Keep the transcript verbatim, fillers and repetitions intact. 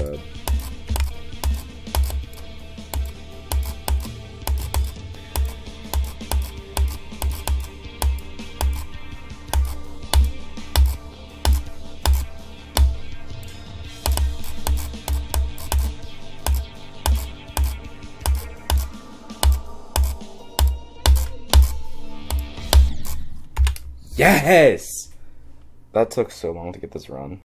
god. Yes! That took so long to get this run.